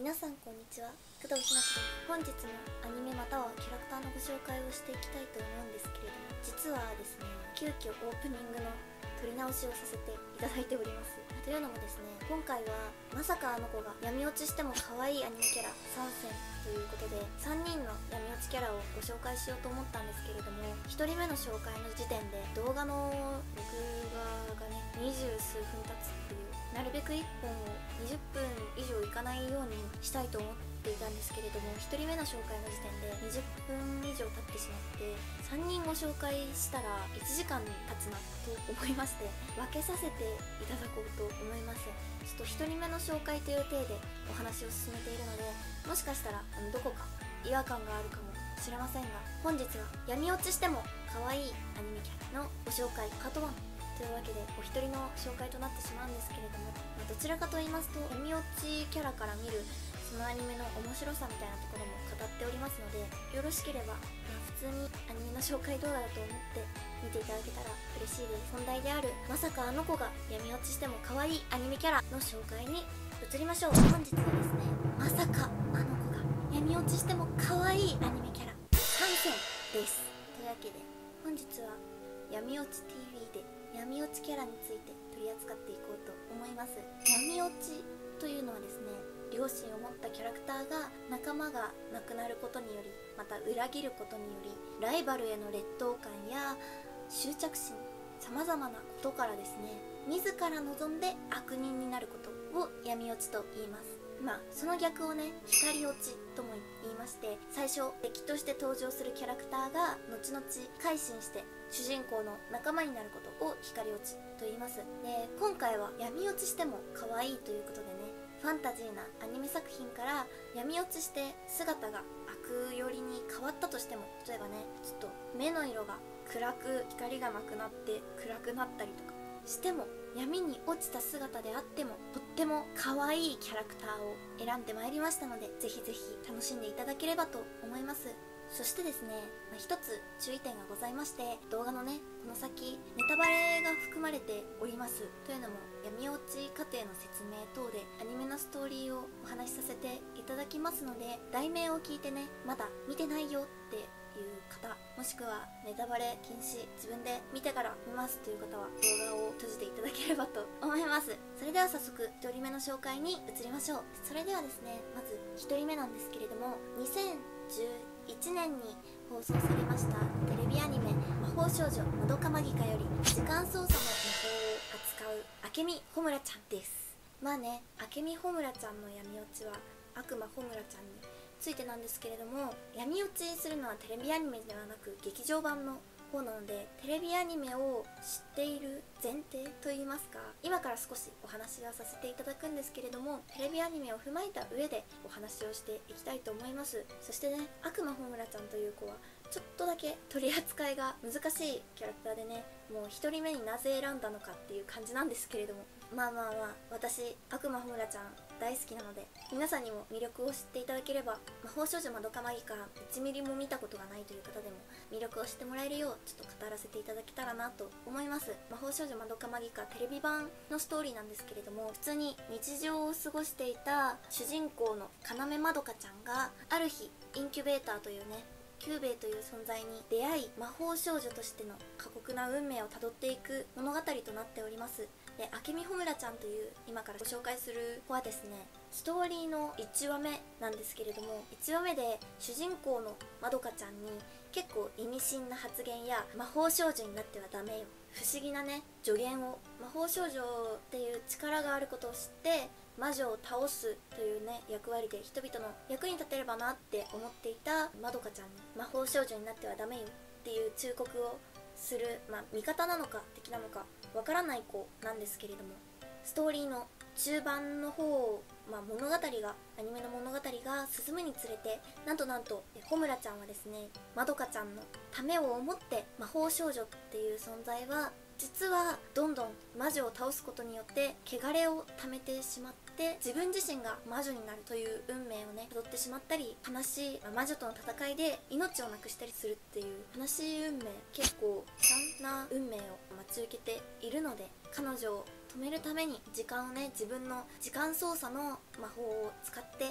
皆さんこんにちは、工藤ひな子です。本日もアニメまたはキャラクターのご紹介をしていきたいと思うんですけれども、実はですね、急遽オープニングの撮り直しをさせていただいております。というのもですね、今回はまさかあの子が闇落ちしても可愛いアニメキャラ参戦ということで、3人の闇落ちキャラをご紹介しようと思ったんですけれども、1人目の紹介の時点で動画の録画がね20数分経つっていう、なるべく1本を20分以上いかないようにしたいと思っていたんですけれども、1人目の紹介の時点で20分以上経ってしまって、3人ご紹介したら1時間経つなと思いまして、分けさせていただこうと思います。ちょっと1人目の紹介という体でお話を進めているので、もしかしたらどこか違和感があるかもしれませんが、本日は闇落ちしても可愛いアニメキャラのご紹介パート1というわけで、お一人の紹介となってしまうんですけれども、どちらかと言いますと闇落ちキャラから見るそのアニメの面白さみたいなところも語っておりますので、よろしければ、普通にアニメの紹介動画だと思って見ていただけたら嬉しいです。本題であるまさかあの子が闇落ちしても可愛いアニメキャラの紹介に移りましょう。本日はですね、まさかあの子が闇落ちしても可愛いアニメキャラ参戦です。というわけで本日は闇落ち TV で闇落ちキャラについて取り扱っていこうと思います。闇落ちというのはですね、良心を持ったキャラクターが仲間が亡くなることにより、また裏切ることにより、ライバルへの劣等感や執着心、さまざまなことからですね、自ら望んで悪人になることを闇落ちと言います。その逆をね、光落ちとも言いまして、最初敵として登場するキャラクターが後々改心して主人公の仲間になることを光落ちと言います。で、今回は闇落ちしても可愛いということでね、ファンタジーなアニメ作品から闇落ちして姿が悪寄りに変わったとしても、例えばね、ちょっと目の色が暗く、光がなくなって暗くなったりとかしても、闇に落ちた姿であってもとっても可愛いキャラクターを選んでまいりましたので、ぜひぜひ楽しんでいただければと思います。そしてですね、一つ注意点がございまして、動画のねこの先ネタバレが含まれております。というのも、闇落ち過程の説明等でアニメのストーリーをお話しさせていただきますので、題名を聞いてね、まだ見てないよっていう方、もしくはネタバレ禁止、自分で見てから見ますという方は動画を閉じていただければと思います。それでは早速1人目の紹介に移りましょう。それではですね、まず1人目なんですけれども、2011年に放送されましたテレビアニメ「魔法少女まどかマギカ」より時間操作の魔法を扱う明美穂村ちゃんです。明美穂村ちゃんの闇落ちは悪魔穂村ちゃんについてなんですけれども、闇落ちするのはテレビアニメではなく劇場版の方なので、テレビアニメを知っている前提といいますか、今から少しお話はさせていただくんですけれども、テレビアニメを踏まえた上でお話をしていきたいと思います。そしてね、悪魔穂村ちゃんという子はちょっとだけ取り扱いが難しいキャラクターでね、もう1人目になぜ選んだのかっていう感じなんですけれども、私悪魔穂村ちゃん大好きなので、皆さんにも魅力を知っていただければ、魔法少女まどかマギカ1ミリも見たことがないという方でも魅力を知ってもらえるようちょっと語らせていただけたらなと思います。魔法少女まどかマギカテレビ版のストーリーなんですけれども、普通に日常を過ごしていた主人公の要まどかちゃんが、ある日インキュベーターというね、キューベイという存在に出会い、魔法少女としての過酷な運命をたどっていく物語となっております。で、明美穂村ちゃんという今からご紹介する子はですね、ストーリーの1話目なんですけれども、1話目で主人公のまどかちゃんに結構意味深な発言や、魔法少女になってはダメよ、不思議なね助言を、魔法少女っていう力があることを知って魔女を倒すというね役割で人々の役に立てればなって思っていたまどかちゃんに、魔法少女になってはダメよっていう忠告をする、味方なのか敵なのかわからない子なんですけれども、ストーリーの中盤の方、物語がアニメの物語が進むにつれて、なんと穂村ちゃんはですね、まどかちゃんのためを思って魔法少女っていう存在は実はどんどん魔女を倒すことによって汚れを溜めてしまって、自分自身が魔女になるという運命をねたどってしまったり、悲しい魔女との戦いで命をなくしたりするっていう悲しい運命、結構悲惨な運命を待ち受けているので、彼女を止めるために時間をね、自分の時間操作の魔法を使って、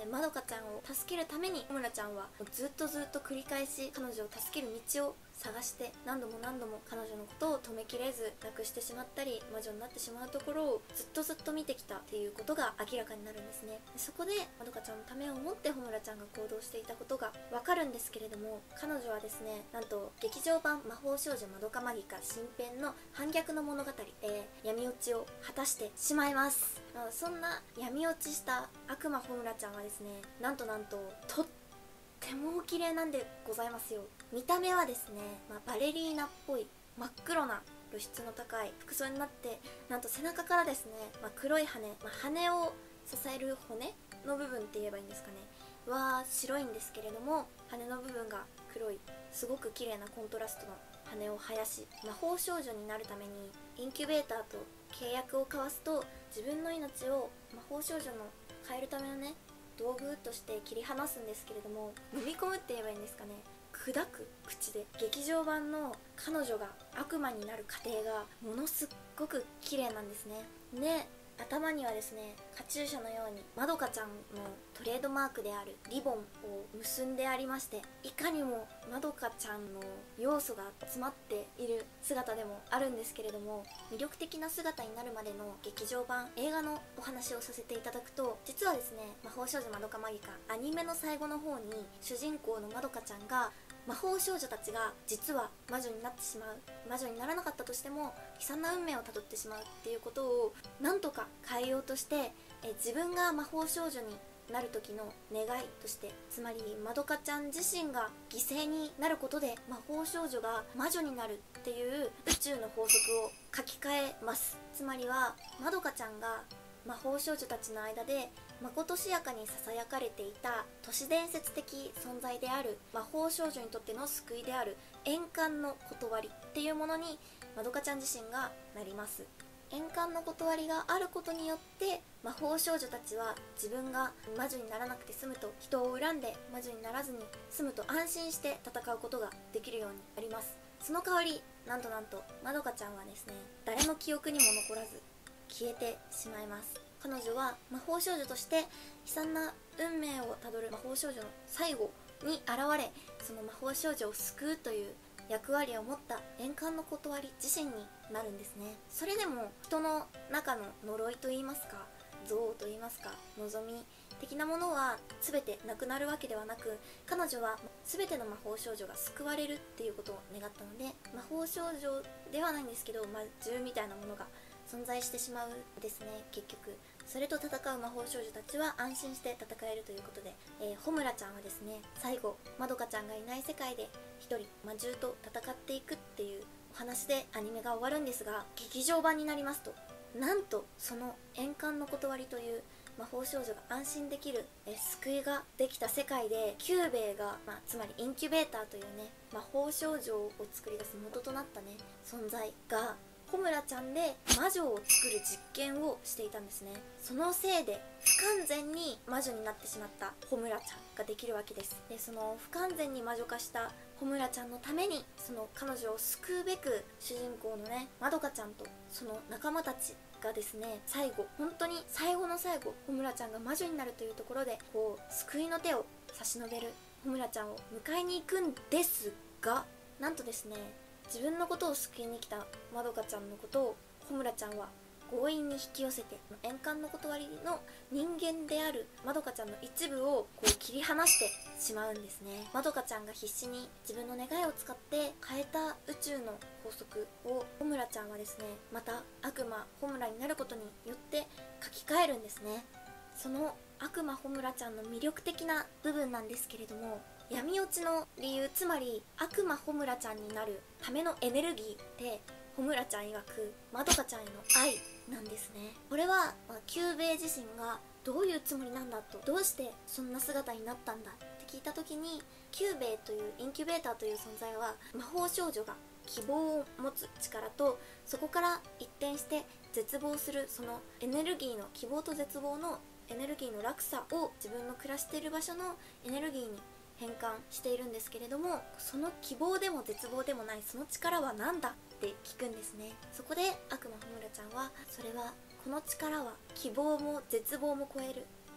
まどかちゃんを助けるために穂村ちゃんはずっと繰り返し彼女を助ける道を探して何度も彼女のことを止めきれず亡くしてしまったり魔女になってしまうところをずっと見てきたっていうことが明らかになるんですね。そこでまどかちゃんのためを思って穂村ちゃんが行動していたことがわかるんですけれども、彼女はですね、なんと劇場版魔法少女まどかマギカ新編の反逆の物語で闇落ちを果たしてしまいます。そんな闇落ちした悪魔穂村ちゃんはですね、なんととってもお綺麗なんでございますよ。見た目はですね、バレリーナっぽい真っ黒な露出の高い服装になって、なんと背中からですね、黒い羽、羽を支える骨の部分って言えばいいんですかねは白いんですけれども、羽の部分が黒いすごく綺麗なコントラストの羽を生やし、魔法少女になるためにインキュベーターと契約を交わすと、自分の命を魔法少女の変えるためのね道具として切り離すんですけれども、飲み込むって言えばいいんですかね、砕く口で。劇場版の彼女が悪魔になる過程がものすっごく綺麗なんですね。で、頭にはですね、カチューシャのようにまどかちゃんのトレードマークであるリボンを結んでありまして、いかにもまどかちゃんの要素が詰まっている姿でもあるんですけれども、魅力的な姿になるまでの劇場版映画のお話をさせていただくと、実はですね、魔法少女まどかマギカアニメの最後の方に主人公のまどかちゃんが魔法少女たちが実は魔女になってしまう、魔女にならなかったとしても悲惨な運命をたどってしまうっていうことをなんとか変えようとして、自分が魔法少女になる時の願いとして、つまりまどかちゃん自身が犠牲になることで魔法少女が魔女になるっていう宇宙の法則を書き換えます。つまりはまどかちゃんが魔法少女たちの間でまことしやかにささやかれていた都市伝説的存在である魔法少女にとっての救いである円環の断りっていうものにまどかちゃん自身がなります。円環の断りがあることによって魔法少女たちは自分が魔女にならなくて済むと、人を恨んで魔女にならずに済むと安心して戦うことができるようになります。その代わりなんとまどかちゃんはですね、誰の記憶にも残らず消えてしまいます。彼女は魔法少女として悲惨な運命をたどる魔法少女の最後に現れ、その魔法少女を救うという役割を持った円環の断り自身になるんですね。それでも人の中の呪いといいますか、憎悪といいますか、望み的なものは全てなくなるわけではなく、彼女は全ての魔法少女が救われるっていうことを願ったので、魔法少女ではないんですけど、銃みたいなものが存在してしまうんですね。結局それと戦う魔法少女たちは安心して戦えるということで、穂村ちゃんはですね、最後まどかちゃんがいない世界で一人魔獣と戦っていくっていうお話でアニメが終わるんですが、劇場版になりますと、なんとその円環の断りという魔法少女が安心できる救いができた世界で、キューベイが、つまりインキュベーターというね、魔法少女を作り出す元となったね存在が穂村ちゃんで魔女を作る実験をしていたんですね。そのせいで不完全に魔女になってしまった穂村ちゃんができるわけです。で、その不完全に魔女化した穂村ちゃんのために、その彼女を救うべく主人公のねまどかちゃんとその仲間たちがですね、最後本当に最後の最後、穂村ちゃんが魔女になるというところでこう救いの手を差し伸べる穂村ちゃんを迎えに行くんですが、なんとですね、自分のことを救いに来たまどかちゃんのことを穂村ちゃんは強引に引き寄せて、円環の断りの人間であるまどかちゃんの一部をこう切り離してしまうんですね。まどかちゃんが必死に自分の願いを使って変えた宇宙の法則を穂村ちゃんはですね、また悪魔穂村になることによって書き換えるんですね。その悪魔穂村ちゃんの魅力的な部分なんですけれども、闇落ちの理由、つまり悪魔穂村ちゃんになるためのエネルギーって穂村ちゃん曰くまどかちゃんへの愛なんですね。これは、キューベイ自身がどういうつもりなんだと、どうしてそんな姿になったんだって聞いた時に、キューベイというインキュベーターという存在は魔法少女が希望を持つ力と、そこから一転して絶望するそのエネルギーの希望と絶望のエネルギーの落差を自分の暮らしている場所のエネルギーに変換しているんですけれども、その希望でも絶望でもないその力は何だって聞くんですね。そこで悪魔穂村ちゃんは、それはこの力は希望も絶望も超える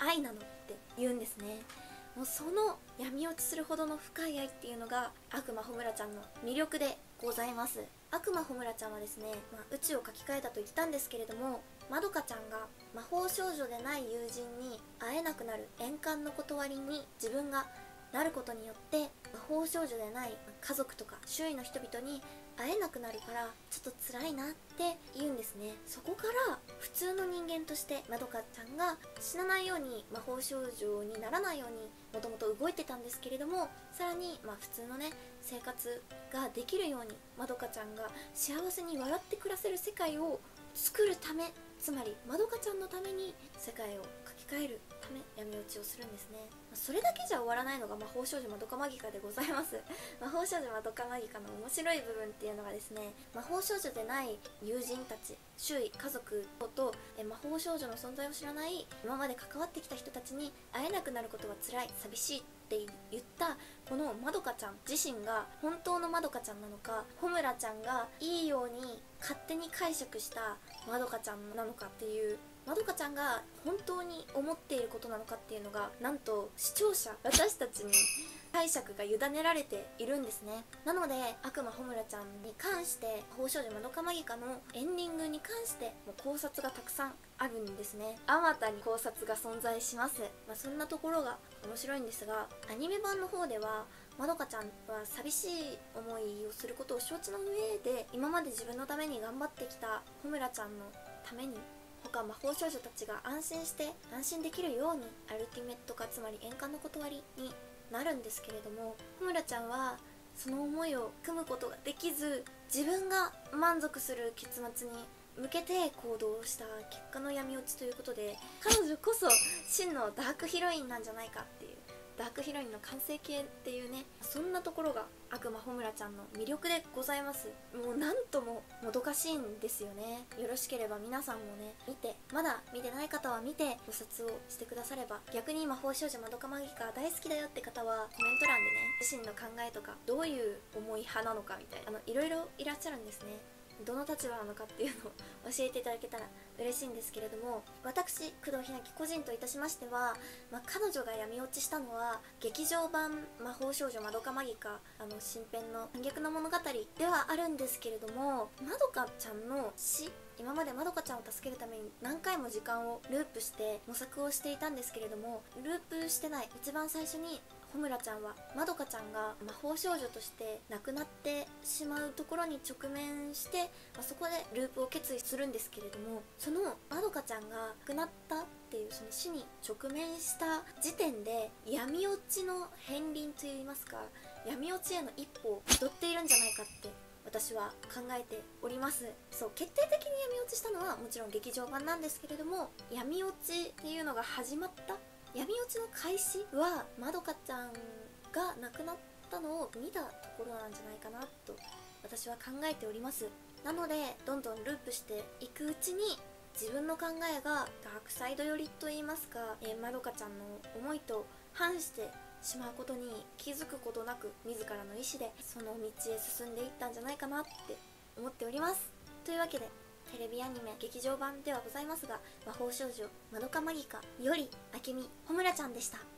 愛なのって言うんですね。もうその闇落ちするほどの深い愛っていうのが悪魔ホムラちゃんの魅力でございます。悪魔ホムラちゃんはですね、宇宙を書き換えたと言ったんですけれども、まどかちゃんが魔法少女でない友人に会えなくなる円環の断りに自分がなることによって魔法少女でない家族とか周囲の人々に会えなくなるからちょっと辛いなって言うんですね。そこから普通の人間としてまどかちゃんが死なないように魔法少女にならないようにもともと動いてたんですけれども、さらに普通のね生活ができるようにまどかちゃんが幸せに笑って暮らせる世界を作るため、つまりまどかちゃんのために世界を書き換えるため闇落ちをするんですね。それだけじゃ終わらないのが魔法少女まどかマギカでございます魔法少女まどかマギカの面白い部分っていうのがですね、魔法少女でない友人たち、周囲、家族と魔法少女の存在を知らない今まで関わってきた人たちに会えなくなることは辛い、寂しいって言ったこのまどかちゃん自身が本当のまどかちゃんなのか、ホムラちゃんがいいように勝手に解釈したまどかちゃんなのかっていう、まどかちゃんが本当に思っていることなのかっていうのがなんと視聴者私たちに解釈が委ねられているんですね。なので悪魔ホムラちゃんに関して魔法少女まどかマギカのエンディングに関しても考察がたくさんあるんですね。あまたに考察が存在します。そんなところが面白いんですが、アニメ版の方ではまどかちゃんは寂しい思いをすることを承知の上で今まで自分のために頑張ってきたホムラちゃんのために他魔法少女たちが安心できるようにアルティメット化、つまり円環の断りになるんですけれども、ホムラちゃんはその思いを組むことができず、自分が満足する結末に向けて行動した結果の闇落ちということで、彼女こそ真のダークヒロインなんじゃないかっていう、ダークヒロインの完成形っていうね、そんなところが悪魔ホムラちゃんの魅力でございます。もうなんとももどかしいんですよね。よろしければ皆さんもね見て、まだ見てない方は見て考察をしてくだされば、逆に魔法少女まどかマギカ大好きだよって方はコメント欄でね自身の考えとかどういう思い派なのかみたいないろいろいらっしゃるんですね。どの立場なのかっていうのを教えていただけたら嬉しいんですけれども、私工藤ひなき個人といたしましては、彼女が闇落ちしたのは劇場版魔法少女まどかマギカ新編の反逆の物語ではあるんですけれども、まどかちゃんの死、今までまどかちゃんを助けるために何回も時間をループして模索をしていたんですけれども、ループしてない一番最初にホムラちゃんはまどかちゃんが魔法少女として亡くなってしまうところに直面して、そこでループを決意するんですけれども、そのまどかちゃんが亡くなったっていうその死に直面した時点で闇落ちの片鱗といいますか、闇落ちへの一歩をたどっているんじゃないかって私は考えております。そう、決定的に闇落ちしたのはもちろん劇場版なんですけれども、闇落ちっていうのが始まった、闇落ちの開始はまどかちゃんが亡くなったのを見たところなんじゃないかなと私は考えております。なのでどんどんループしていくうちに自分の考えがダークサイド寄りといいますか、まどかちゃんの思いと反してしまうことに気づくことなく自らの意思でその道へ進んでいったんじゃないかなって思っております。というわけでテレビアニメ劇場版ではございますが、魔法少女まどかマギカよりあけみほむらちゃんでした。